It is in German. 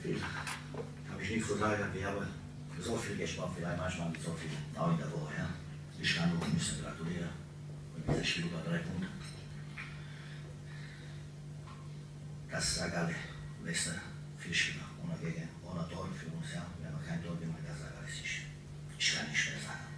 Viel. Habe ich nichts zu sagen. Wir haben so viel gespart, vielleicht manchmal nicht so viel. Auch in der Woche. Ja. Ich kann nur ein bisschen gratulieren. Und dieses Spiel über 3 Punkte. Das sagt alle. Beste viel Spieler. Ohne Tor für uns. Ja. Wir haben kein Tor gemacht. Das sagt alles. Ich kann nicht mehr sagen.